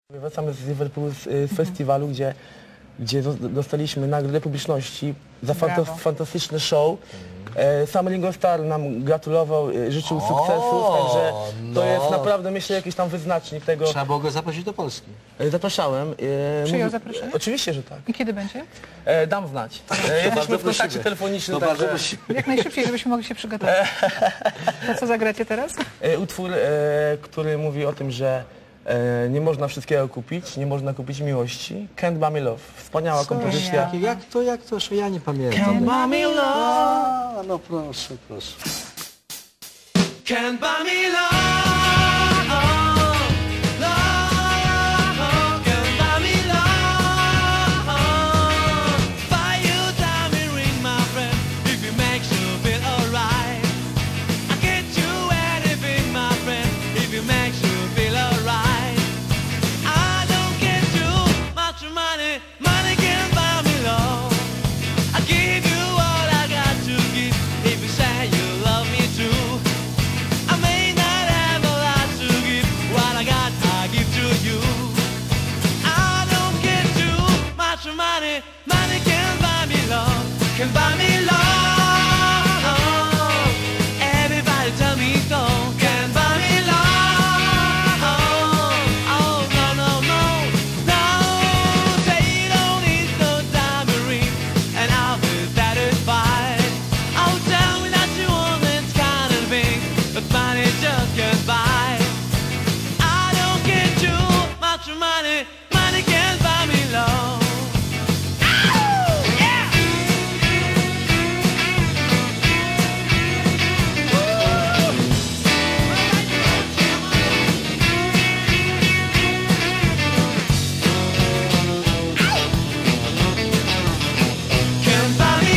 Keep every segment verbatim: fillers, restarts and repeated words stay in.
Wracamy z Liverpoolu z, z festiwalu, gdzie, gdzie dostaliśmy nagrodę publiczności za fanta fantastyczny show. E, sam Ringo Starr nam gratulował, e, życzył O, sukcesów, także to no. jest naprawdę, myślę, jakiś tam wyznacznik tego. Trzeba było go zaprosić do Polski. E, zapraszałem. E, Przyjął mówi- zaproszenie? Oczywiście, że tak. I kiedy będzie? E, dam znać. E, jesteśmy bardzo w kontakcie prosimy. telefonicznym, To bardzo także prosimy. Jak najszybciej, żebyśmy mogli się przygotować. To co zagracie teraz? e, utwór, e, który mówi o tym, że e, nie można wszystkiego kupić, nie można kupić miłości. Can't Buy Me Love. Wspaniała Wspaniała. kompozycja. Jak to, jak to, że ja nie pamiętam. Can't buy me love. A, no proszę, proszę. Can't buy me love, love, can't buy me love. Buy you diamond ring, my friend, if it makes you feel alright. I get you anything, my friend, if it makes you feel alright. I don't get you much money, money can't buy me love. I give you all I got to give, if you say you love me too. I may not have a lot to give, what I got I give to you. I don't get too much money, money can't buy me love, can buy me love. Everybody tell me so, can buy me love. Oh no no no no, say you don't need no diamond ring, and I'll be satisfied. Oh tell me that you want this kind of thing, but money just can't buy. I don't get too much money, money can't buy me love. Ow! Yeah! Can't buy me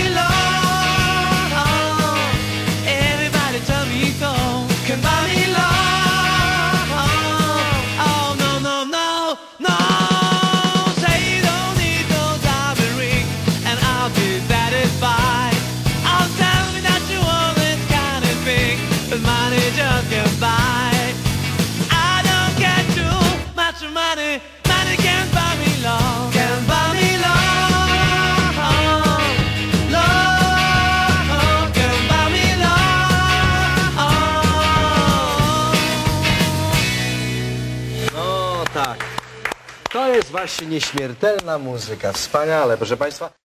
love. Everybody tell me so. Can buy me love. Oh no no no no. Say you don't need no diamond ring, and I'll be satisfied. Oh tell me that you want this kind of thing, but money just can't buy. I don't get too much money, money can't buy me love. Can't buy me love. Love can't buy me love. No tak. To jest właśnie nieśmiertelna muzyka. Wspaniale, proszę Państwa.